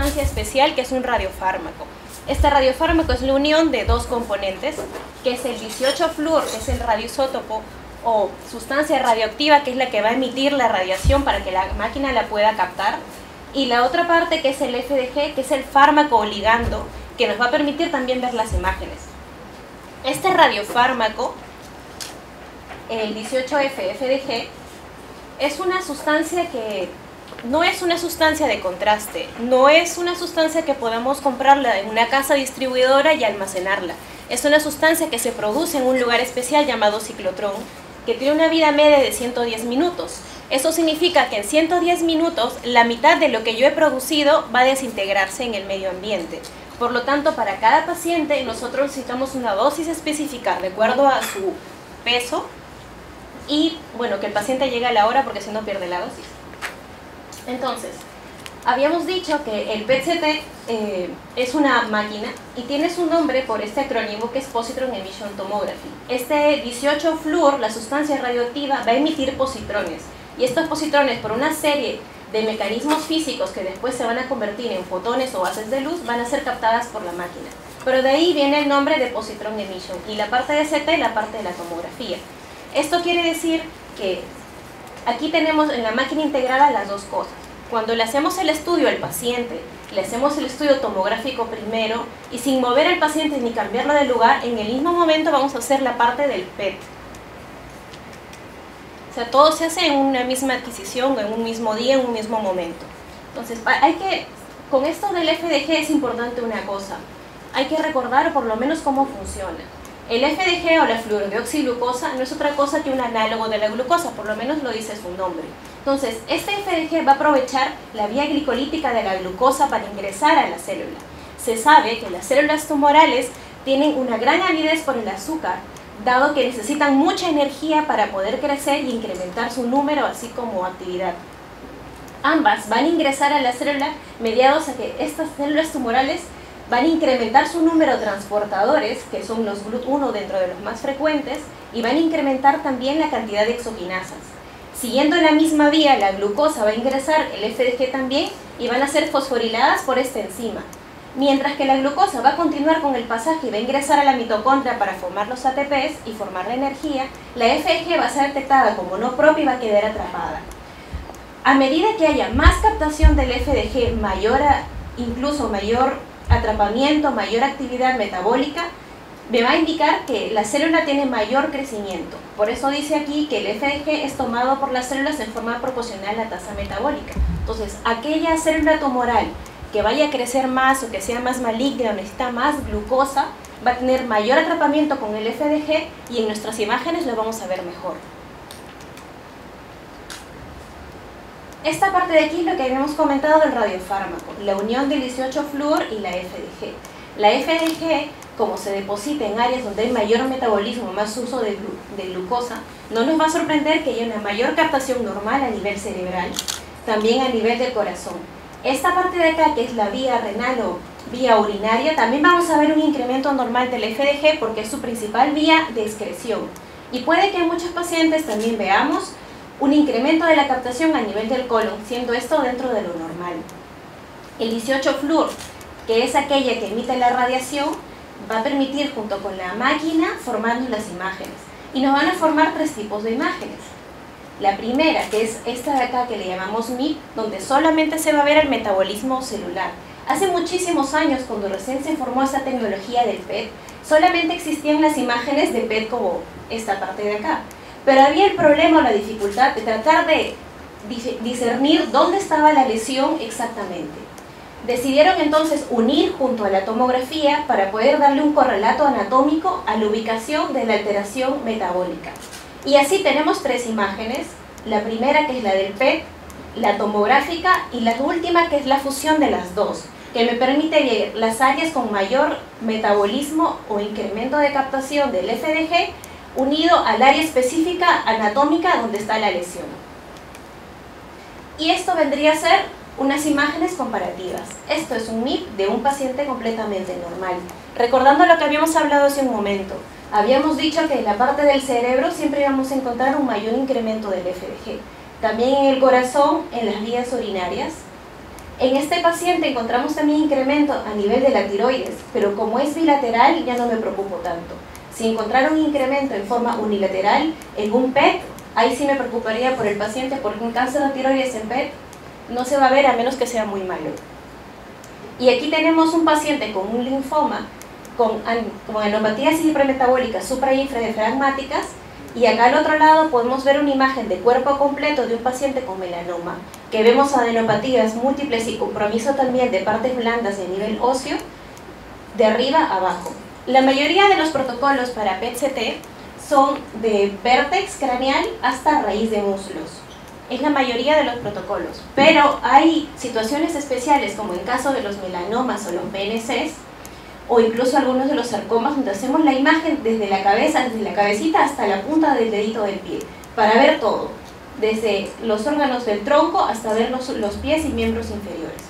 sustancia especial que es un radiofármaco. Este radiofármaco es la unión de dos componentes, que es el 18-fluor, que es el radioisótopo o sustancia radioactiva, que es la que va a emitir la radiación para que la máquina la pueda captar, y la otra parte que es el FDG, que es el fármaco o ligando, que nos va a permitir también ver las imágenes. Este radiofármaco, el 18F-FDG, es una sustancia que no es una sustancia de contraste, no es una sustancia que podamos comprarla en una casa distribuidora y almacenarla. Es una sustancia que se produce en un lugar especial llamado ciclotrón, que tiene una vida media de 110 minutos. Eso significa que en 110 minutos la mitad de lo que yo he producido va a desintegrarse en el medio ambiente. Por lo tanto, para cada paciente nosotros necesitamos una dosis específica de acuerdo a su peso y, bueno, que el paciente llegue a la hora porque si no pierde la dosis. Entonces, habíamos dicho que el PET-CT es una máquina y tiene su nombre por este acrónimo que es Positron Emission Tomography. Este 18-fluor, la sustancia radioactiva, va a emitir positrones. Y estos positrones, por una serie de mecanismos físicos que después se van a convertir en fotones o haces de luz, van a ser captadas por la máquina. Pero de ahí viene el nombre de Positron Emission y la parte de CT, la parte de la tomografía. Esto quiere decir que aquí tenemos en la máquina integrada las dos cosas. Cuando le hacemos el estudio al paciente, le hacemos el estudio tomográfico primero y sin mover al paciente ni cambiarlo de lugar, en el mismo momento vamos a hacer la parte del PET. O sea, todo se hace en una misma adquisición, en un mismo día, en un mismo momento. Entonces, con esto del FDG es importante una cosa. Hay que recordar por lo menos cómo funciona. El FDG o la fluorodeoxiglucosa no es otra cosa que un análogo de la glucosa, por lo menos lo dice su nombre. Entonces, este FDG va a aprovechar la vía glicolítica de la glucosa para ingresar a la célula. Se sabe que las células tumorales tienen una gran avidez por el azúcar, dado que necesitan mucha energía para poder crecer y incrementar su número, así como actividad. Ambas van a ingresar a la célula mediados a que estas células tumorales van a incrementar su número de transportadores, que son los GLUT1 dentro de los más frecuentes, y van a incrementar también la cantidad de exoquinasas. Siguiendo la misma vía, la glucosa va a ingresar el FDG también y van a ser fosforiladas por esta enzima. Mientras que la glucosa va a continuar con el pasaje y va a ingresar a la mitocondria para formar los ATPs y formar la energía, la FDG va a ser detectada como no propia y va a quedar atrapada. A medida que haya más captación del FDG, incluso mayor atrapamiento, mayor actividad metabólica, me va a indicar que la célula tiene mayor crecimiento. Por eso dice aquí que el FDG es tomado por las células en forma proporcional a la tasa metabólica. Entonces, aquella célula tumoral que vaya a crecer más o que sea más maligna o necesita más glucosa, va a tener mayor atrapamiento con el FDG y en nuestras imágenes lo vamos a ver mejor. Esta parte de aquí es lo que habíamos comentado del radiofármaco, la unión del 18-fluor y la FDG. La FDG, como se deposita en áreas donde hay mayor metabolismo, más uso de glucosa, no nos va a sorprender que haya una mayor captación normal a nivel cerebral, también a nivel del corazón. Esta parte de acá, que es la vía renal o vía urinaria, también vamos a ver un incremento normal del FDG porque es su principal vía de excreción. Y puede que en muchos pacientes también veamos un incremento de la captación a nivel del colon, siendo esto dentro de lo normal. El 18-fluor, que es aquella que emite la radiación, va a permitir junto con la máquina formarnos las imágenes. Y nos van a formar tres tipos de imágenes. La primera, que es esta de acá que le llamamos MIP, donde solamente se va a ver el metabolismo celular. Hace muchísimos años, cuando recién se formó esta tecnología del PET, solamente existían las imágenes de PET como esta parte de acá. Pero había el problema o la dificultad de tratar de discernir dónde estaba la lesión exactamente. Decidieron entonces unir junto a la tomografía para poder darle un correlato anatómico a la ubicación de la alteración metabólica. Y así tenemos tres imágenes, la primera que es la del PET, la tomográfica y la última que es la fusión de las dos, que me permite ver las áreas con mayor metabolismo o incremento de captación del FDG unido al área específica anatómica donde está la lesión. Y esto vendría a ser unas imágenes comparativas. Esto es un MIP de un paciente completamente normal. Recordando lo que habíamos hablado hace un momento, habíamos dicho que en la parte del cerebro siempre íbamos a encontrar un mayor incremento del FDG. También en el corazón, en las vías urinarias, En este paciente encontramos también incremento a nivel de la tiroides, pero como es bilateral ya no me preocupo tanto. Si encontraron incremento en forma unilateral en un PET, ahí sí me preocuparía por el paciente, porque un cáncer de tiroides en PET no se va a ver a menos que sea muy malo. Y aquí tenemos un paciente con un linfoma, con enopatías hipermetabólicas suprainfradiafragmáticas, y acá al otro lado podemos ver una imagen de cuerpo completo de un paciente con melanoma, que vemos adenopatías múltiples y compromiso también de partes blandas de nivel óseo, de arriba a abajo. La mayoría de los protocolos para PET-CT son de vértex craneal hasta raíz de muslos. Es la mayoría de los protocolos, pero hay situaciones especiales como en caso de los melanomas o los BNCs, o incluso algunos de los sarcomas, donde hacemos la imagen desde la cabeza, desde la cabecita hasta la punta del dedito del pie, para ver todo, desde los órganos del tronco hasta ver los pies y miembros inferiores.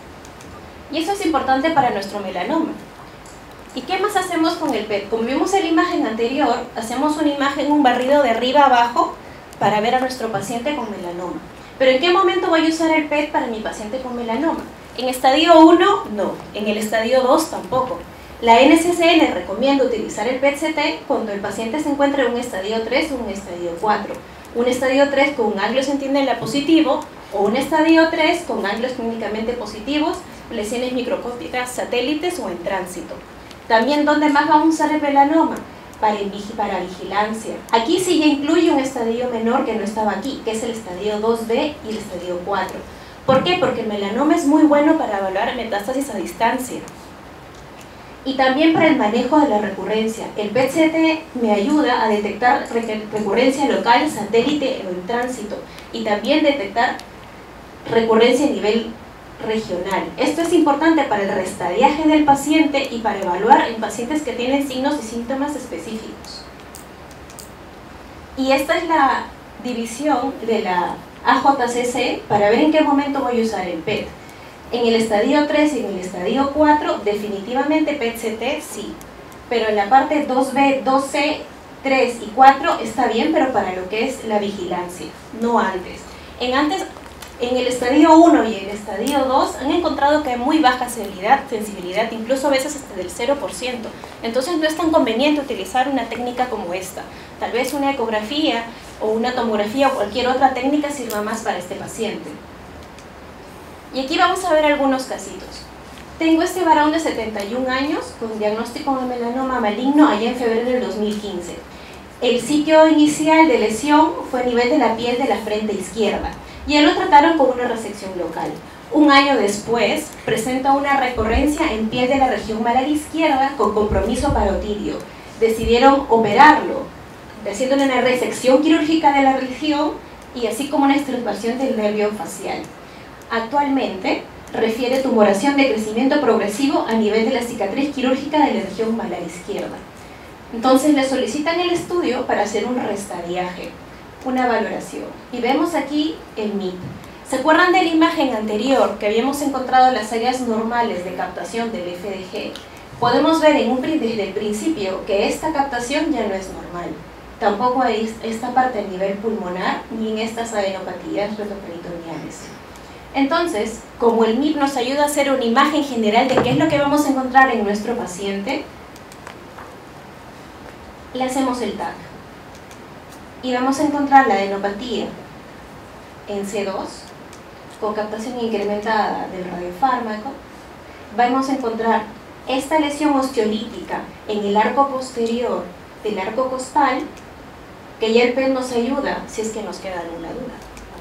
Y eso es importante para nuestro melanoma. ¿Y qué más hacemos con el PET? Como vimos en la imagen anterior, hacemos una imagen, un barrido de arriba a abajo para ver a nuestro paciente con melanoma. Pero ¿en qué momento voy a usar el PET para mi paciente con melanoma? En estadio 1, no. En el estadio 2, tampoco. La NCCN recomienda utilizar el PET-CT cuando el paciente se encuentra en un estadio 3 o un estadio 4. Un estadio 3 con un ángulo centinela positivo o un estadio 3 con ángulos clínicamente positivos, lesiones microscópicas, satélites o en tránsito. También, ¿dónde más vamos a usar el melanoma? Para vigilancia. Aquí sí ya incluye un estadio menor que no estaba aquí, que es el estadio 2B y el estadio 4. ¿Por qué? Porque el melanoma es muy bueno para evaluar metástasis a distancia. Y también para el manejo de la recurrencia. El PET-CT me ayuda a detectar recurrencia local, satélite o en tránsito. Y también detectar recurrencia a nivel regional. Esto es importante para el restadiaje del paciente y para evaluar en pacientes que tienen signos y síntomas específicos. Y esta es la división de la AJCC para ver en qué momento voy a usar el PET. En el estadio 3 y en el estadio 4 definitivamente PET-CT sí, pero en la parte 2B, 2C, 3 y 4 está bien, pero para lo que es la vigilancia, no antes. En el estadio 1 y el estadio 2 han encontrado que hay muy baja sensibilidad, incluso a veces hasta del 0%. Entonces no es tan conveniente utilizar una técnica como esta. Tal vez una ecografía o una tomografía o cualquier otra técnica sirva más para este paciente. Y aquí vamos a ver algunos casitos. Tengo este varón de 71 años con diagnóstico de melanoma maligno allá en febrero del 2015. El sitio inicial de lesión fue a nivel de la piel de la frente izquierda y él lo trataron con una resección local. Un año después presenta una recurrencia en piel de la región malar izquierda con compromiso parotidio. Decidieron operarlo, haciéndole una resección quirúrgica de la región y así como una extirpación del nervio facial. Actualmente refiere tumoración de crecimiento progresivo a nivel de la cicatriz quirúrgica de la región malar izquierda. Entonces le solicitan el estudio para hacer un restadiaje, una valoración. Y vemos aquí el MIP. ¿Se acuerdan de la imagen anterior que habíamos encontrado las áreas normales de captación del FDG? Podemos ver desde el principio que esta captación ya no es normal. Tampoco hay esta parte a nivel pulmonar ni en estas adenopatías retroperitoneales. Entonces, como el MIP nos ayuda a hacer una imagen general de qué es lo que vamos a encontrar en nuestro paciente, le hacemos el TAC y vamos a encontrar la adenopatía en C2 con captación incrementada del radiofármaco. Vamos a encontrar esta lesión osteolítica en el arco posterior del arco costal, que ya el PET nos ayuda si es que nos queda alguna duda.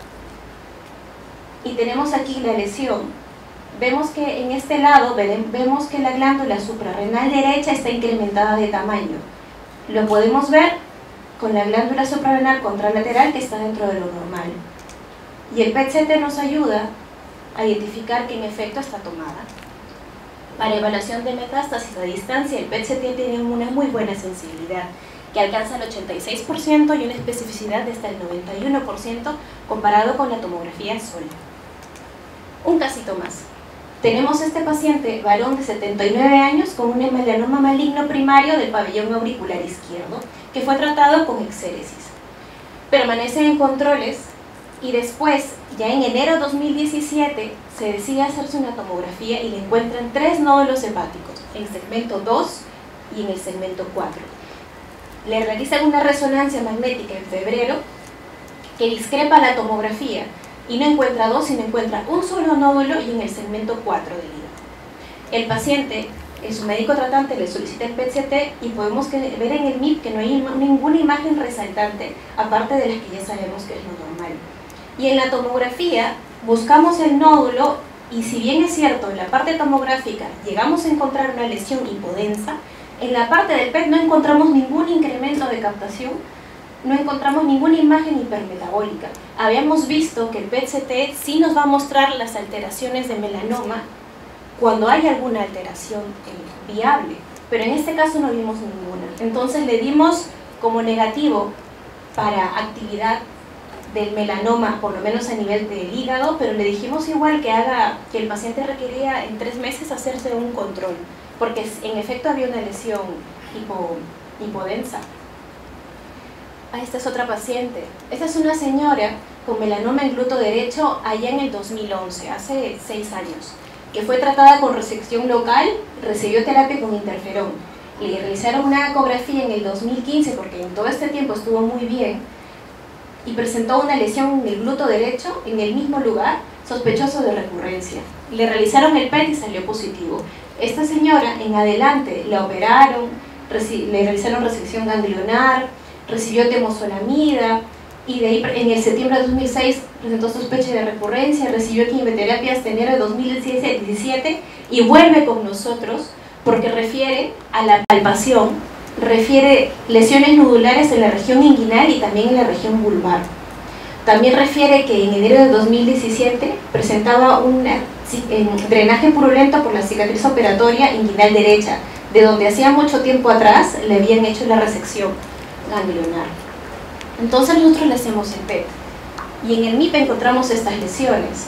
Y tenemos aquí la lesión. Vemos que en este lado vemos que la glándula suprarrenal derecha está incrementada de tamaño. Lo podemos ver con la glándula suprarrenal contralateral que está dentro de lo normal. Y el PET-CT nos ayuda a identificar que en efecto está tomada. Para evaluación de metástasis a distancia, el PET-CT tiene una muy buena sensibilidad, que alcanza el 86% y una especificidad de hasta el 91% comparado con la tomografía SOL. Un casito más. Tenemos este paciente, varón de 79 años, con un melanoma maligno primario del pabellón auricular izquierdo, que fue tratado con exéresis. Permanece en controles Y después, ya en enero de 2017, se decide hacerse una tomografía y le encuentran 3 nódulos hepáticos, en el segmento 2 y en el segmento 4. Le realizan una resonancia magnética en febrero que discrepa la tomografía y no encuentra 2, sino encuentra un solo nódulo y en el segmento 4 del hígado. El paciente, su médico tratante le solicita el PET-CT y podemos ver en el MIP que no hay ninguna imagen resaltante, aparte de las que ya sabemos que es lo normal. Y en la tomografía buscamos el nódulo y si bien es cierto, en la parte tomográfica llegamos a encontrar una lesión hipodensa, en la parte del PET no encontramos ningún incremento de captación, no encontramos ninguna imagen hipermetabólica. Habíamos visto que el PET-CT sí nos va a mostrar las alteraciones de melanoma cuando hay alguna alteración viable, pero en este caso no vimos ninguna. Entonces le dimos como negativo para actividad del melanoma, por lo menos a nivel del hígado, pero le dijimos igual que el paciente requería en 3 meses hacerse un control, porque en efecto había una lesión hipodensa. Esta es otra paciente. Esta es una señora con melanoma en glúteo derecho allá en el 2011, hace 6 años, que fue tratada con resección local, recibió terapia con interferón. Le realizaron una ecografía en el 2015 porque en todo este tiempo estuvo muy bien y presentó una lesión en el glúteo derecho en el mismo lugar, sospechoso de recurrencia. Le realizaron el PET y salió positivo. Esta señora en adelante la operaron, le realizaron resección ganglionar, recibió temozolomida y de ahí en el septiembre de 2006 presentó sospecha de recurrencia, recibió quimioterapia hasta enero de 2017 y vuelve con nosotros porque refiere a la palpación, refiere lesiones nodulares en la región inguinal y también en la región vulvar. También refiere que en enero de 2017 presentaba un drenaje purulento por la cicatriz operatoria inguinal derecha, de donde hacía mucho tiempo atrás le habían hecho la resección ganglionar. Entonces nosotros le hacemos el PET y en el MIP encontramos estas lesiones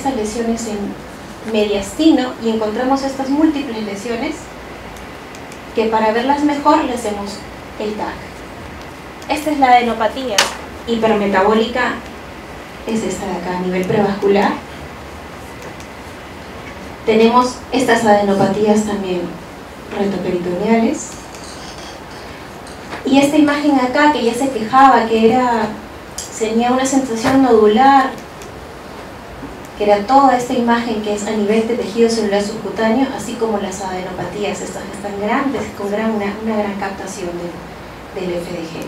en mediastino y encontramos estas múltiples lesiones que para verlas mejor le hacemos el TAC. Esta es la adenopatía hipermetabólica, es esta de acá a nivel prevascular. Tenemos estas adenopatías también retroperitoneales. Y esta imagen acá que ya se quejaba que tenía una sensación nodular, que era toda esta imagen que es a nivel de tejido celular subcutáneo, así como las adenopatías, estas que están grandes, con una gran captación del FDG.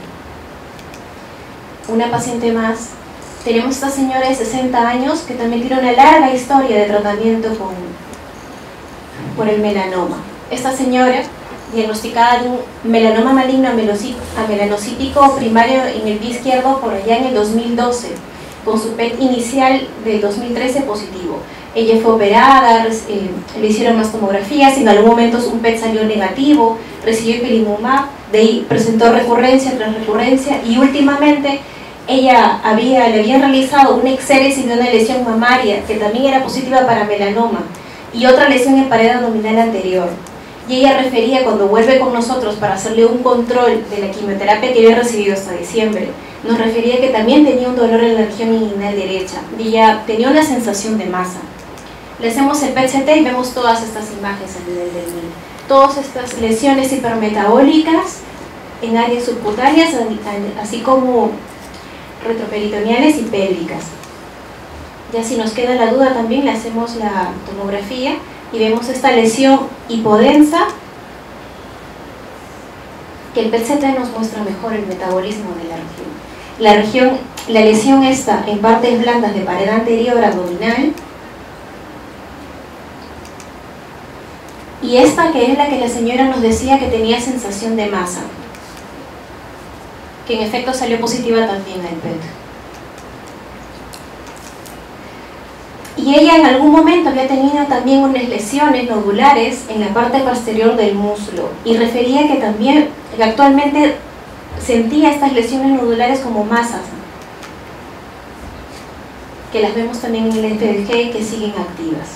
Una paciente más, tenemos esta señora de 60 años que también tiene una larga historia de tratamiento por el melanoma. Esta señora, diagnosticada de un melanoma maligno amelanocítico primario en el pie izquierdo por allá en el 2012, con su PET inicial del 2013 positivo. Ella fue operada, le hicieron más tomografías, en algún momento un PET salió negativo, recibió ipilimumab, de ahí presentó recurrencia tras recurrencia y últimamente ella le habían realizado una exéresis de una lesión mamaria que también era positiva para melanoma y otra lesión en pared abdominal anterior. Y ella refería cuando vuelve con nosotros para hacerle un control de la quimioterapia que había recibido hasta diciembre, nos refería que también tenía un dolor en la región inguinal derecha y ya tenía una sensación de masa. Le hacemos el PET-CT y vemos todas estas imágenes a nivel del MIL. Todas estas lesiones hipermetabólicas en áreas subcutáneas, así como retroperitoneales y pélvicas. Ya si nos queda la duda también le hacemos la tomografía y vemos esta lesión hipodensa, que el PET-CT nos muestra mejor el metabolismo de la región. La lesión está en partes blandas de pared anterior abdominal, y esta que es la que la señora nos decía que tenía sensación de masa, que en efecto salió positiva también al PET. Y ella en algún momento había tenido también unas lesiones nodulares en la parte posterior del muslo y refería que también que actualmente sentía estas lesiones nodulares como masas, que las vemos también en el FDG que siguen activas.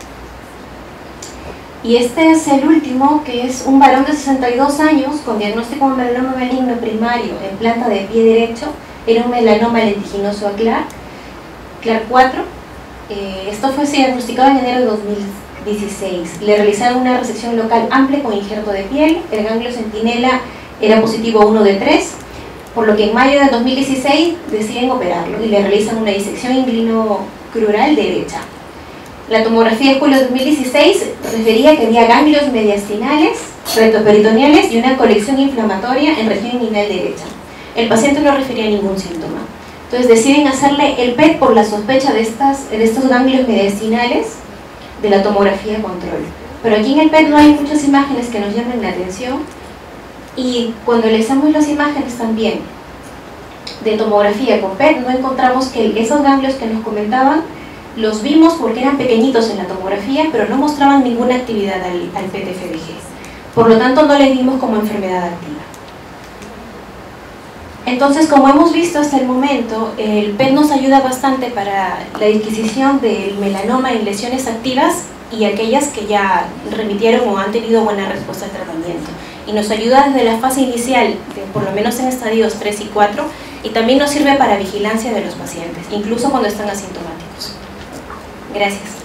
Y este es el último, que es un varón de 62 años con diagnóstico de melanoma maligno primario en planta de pie derecho, era un melanoma lentiginoso aclar, CLAR4. Esto fue diagnosticado en enero de 2016. Le realizaron una resección local amplia con injerto de piel. El ganglio centinela era positivo 1 de 3, por lo que en mayo de 2016 deciden operarlo y le realizan una disección inguinocrural derecha. La tomografía de julio de 2016 refería que había ganglios mediastinales, rectoperitoneales y una colección inflamatoria en región inguinal derecha. El paciente no refería ningún síntoma. Entonces deciden hacerle el PET por la sospecha de estos ganglios mediastinales de la tomografía de control. Pero aquí en el PET no hay muchas imágenes que nos llamen la atención, y cuando realizamos las imágenes también de tomografía con PET no encontramos que esos ganglios que nos comentaban los vimos porque eran pequeñitos en la tomografía, pero no mostraban ninguna actividad al PET-FDG. Por lo tanto, no les vimos como enfermedad activa. Entonces, como hemos visto hasta el momento, el PET nos ayuda bastante para la adquisición del melanoma en lesiones activas y aquellas que ya remitieron o han tenido buena respuesta al tratamiento. Y nos ayuda desde la fase inicial, por lo menos en estadios 3 y 4, y también nos sirve para vigilancia de los pacientes, incluso cuando están asintomáticos. Gracias.